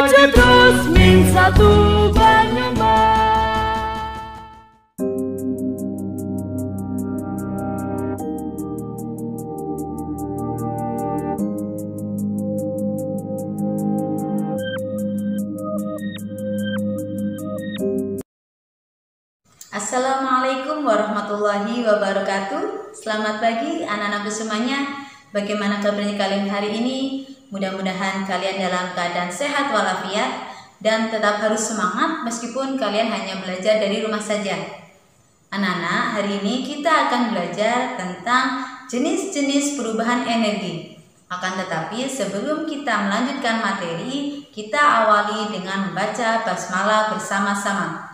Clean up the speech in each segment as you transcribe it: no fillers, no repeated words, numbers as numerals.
Maju terus Min 1 Banyumas. Assalamualaikum warahmatullahi wabarakatuh. Selamat pagi anak-anakku semuanya. Bagaimana kabarnya kalian hari ini? Mudah-mudahan kalian dalam keadaan sehat walafiat dan tetap harus semangat meskipun kalian hanya belajar dari rumah saja. Anak-anak, hari ini kita akan belajar tentang jenis-jenis perubahan energi. Akan tetapi sebelum kita melanjutkan materi, kita awali dengan membaca basmalah bersama-sama.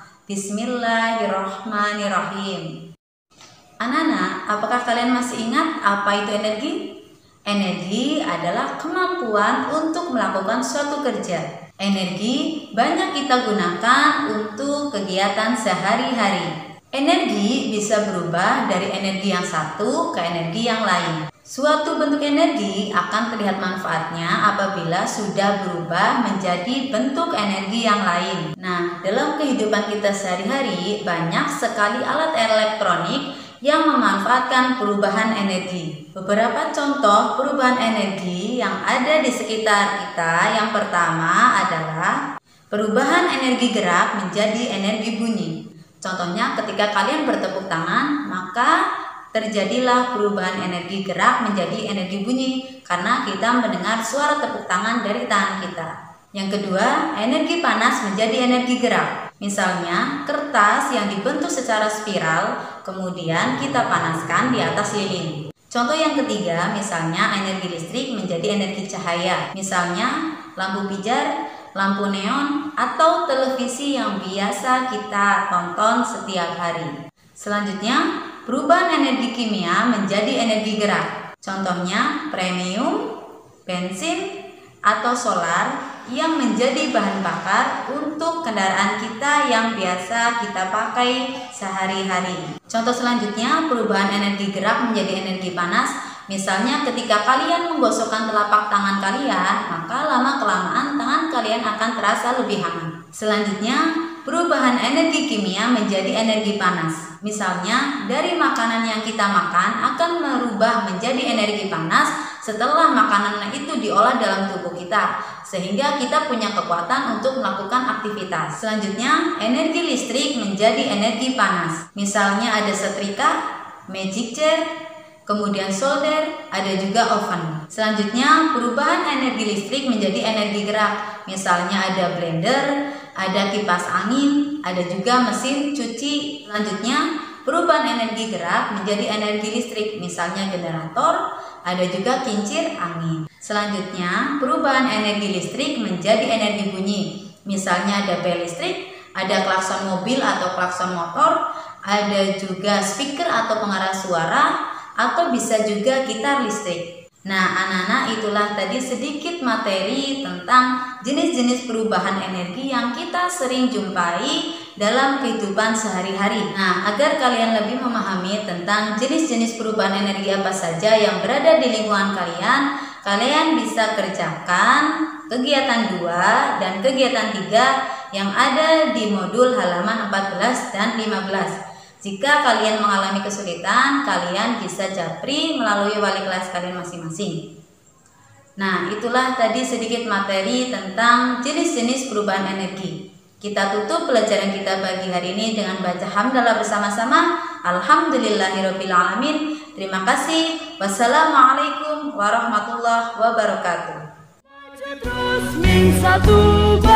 Bismillahirrahmanirrahim. Anak-anak, apakah kalian masih ingat apa itu energi? Energi adalah kemampuan untuk melakukan suatu kerja. Energi banyak kita gunakan untuk kegiatan sehari-hari. Energi bisa berubah dari energi yang satu ke energi yang lain. Suatu bentuk energi akan terlihat manfaatnya apabila sudah berubah menjadi bentuk energi yang lain. Nah, dalam kehidupan kita sehari-hari banyak sekali alat elektronik yang memanfaatkan perubahan energi. Beberapa contoh perubahan energi yang ada di sekitar kita. Yang pertama adalah perubahan energi gerak menjadi energi bunyi. Contohnya ketika kalian bertepuk tangan, maka terjadilah perubahan energi gerak menjadi energi bunyi karena kita mendengar suara tepuk tangan dari tangan kita. Yang kedua, energi panas menjadi energi gerak. Misalnya, kertas yang dibentuk secara spiral, kemudian kita panaskan di atas lilin. Contoh yang ketiga, misalnya energi listrik menjadi energi cahaya. Misalnya, lampu pijar, lampu neon, atau televisi yang biasa kita tonton setiap hari. Selanjutnya, perubahan energi kimia menjadi energi gerak. Contohnya, premium, bensin, atau solar yang menjadi bahan bakar untuk kendaraan kita yang biasa kita pakai sehari-hari. Contoh selanjutnya, perubahan energi gerak menjadi energi panas. Misalnya ketika kalian menggosokkan telapak tangan kalian, maka lama-kelamaan tangan kalian akan terasa lebih hangat. Selanjutnya, perubahan energi kimia menjadi energi panas. Misalnya, dari makanan yang kita makan akan merubah menjadi energi panas setelah makanan itu diolah dalam tubuh kita, sehingga kita punya kekuatan untuk melakukan aktivitas. Selanjutnya, energi listrik menjadi energi panas. Misalnya ada setrika, magic chair, kemudian solder, ada juga oven. Selanjutnya, perubahan energi listrik menjadi energi gerak. Misalnya ada blender, ada kipas angin, ada juga mesin cuci. Selanjutnya, perubahan energi gerak menjadi energi listrik. Misalnya generator, ada juga kincir angin. Selanjutnya, perubahan energi listrik menjadi energi bunyi. Misalnya ada bel listrik, ada klakson mobil atau klakson motor, ada juga speaker atau pengeras suara, atau bisa juga gitar listrik. Nah, anak-anak, itulah tadi sedikit materi tentang jenis-jenis perubahan energi yang kita sering jumpai dalam kehidupan sehari-hari. Nah, agar kalian lebih memahami tentang jenis-jenis perubahan energi apa saja yang berada di lingkungan kalian, kalian bisa kerjakan kegiatan 2 dan kegiatan 3 yang ada di modul halaman 14 dan 15. Jika kalian mengalami kesulitan, kalian bisa japri melalui wali kelas kalian masing-masing. Nah, itulah tadi sedikit materi tentang jenis-jenis perubahan energi. Kita tutup pelajaran kita pagi hari ini dengan baca hamdalah bersama-sama. Alhamdulillahirrabbilalamin. Terima kasih. Wassalamualaikum warahmatullahi wabarakatuh. Maju terus Min 1